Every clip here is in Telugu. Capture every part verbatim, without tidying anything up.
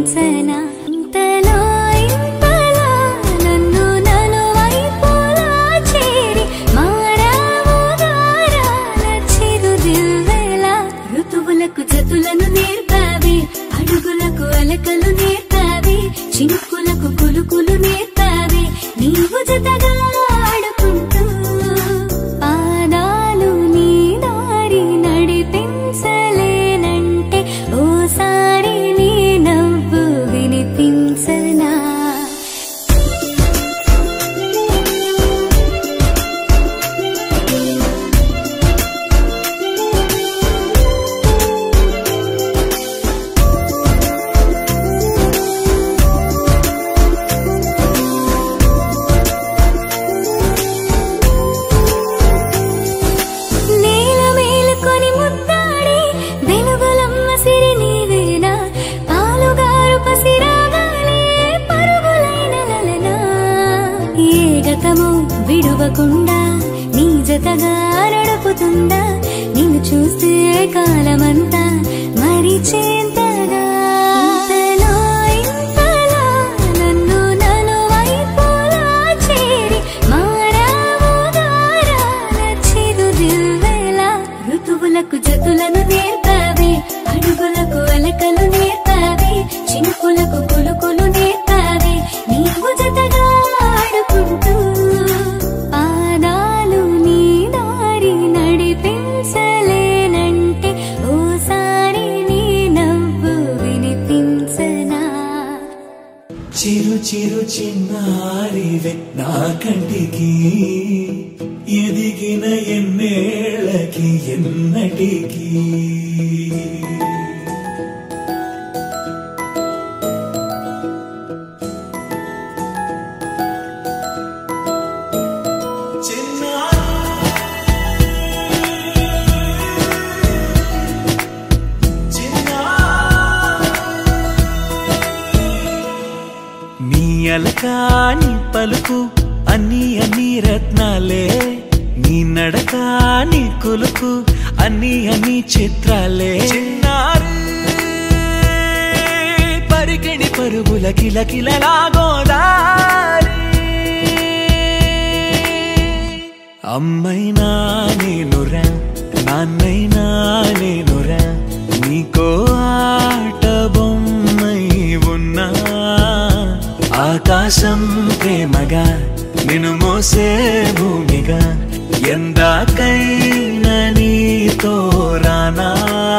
వినిపించనా ఇంతలో ఇంతలో నన్ను నలువైపులా చేరి మారావు గారాల చిరుదివ్వెలా ఋతువులకు జతులను నేర్పావి అడుగులకు అలకలు నేర్పావి చినుకులకు కులుకులు నేర్పావి నీవు జతగా ఆడుకుంటూ పాదాలు నీ దారి నడిపించలేనంటే ఓసారి నీ నవ్వు వినిపించనా విడువకుండా నీ జతగా నడుపుతుందా నిన్ను చూస్తే కాలమంతా మరిచేంతగా ఇంతలో ఇంతలో నన్ను నలువైపులా చేరి మారావు గారాల చిరుదివ్వెలా ఋతువులకు జతులను నేర్పావి అడుగులకు అలకలు నేర్పావి చినుకులకు కులుకులు నేర్పావి నీవు జతగా ఆడుకుంటూ పాదాలు నీ దారి నడిపించలేనంటే ఓసారి నీ నవ్వు వినిపించనా చిరు చిరు చిన్నారివే నా కంటికి ఎదిగిన ఎన్నేళ్ళకి ఎన్నటికి నీ పలుకు అన్ని అన్ని రత్నాలే నీ నడక నీ కులుకు అన్ని అన్ని చిత్రాలే పరికిణి పరుగుల కిల కిలలా గోదారి అమ్మైనా నేనురా నాన్నైనా నేనురా నీకో ఆట బొమ్మై ఉన్నా ఆకాశం ప్రేమగా నిన్ను మోసే భూమిగా ఎందాకైనా నీతో రానా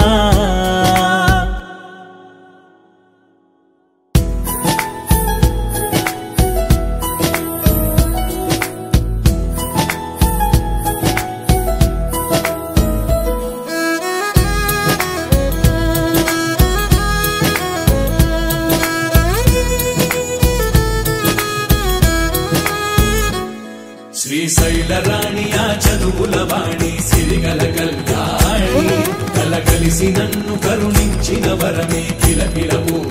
శ్రీశైల రాణియా చదువుల వాణి సిరిగల కల్యాణి కలగలిసి నన్ను కరుణించిన వరమే కిలకిల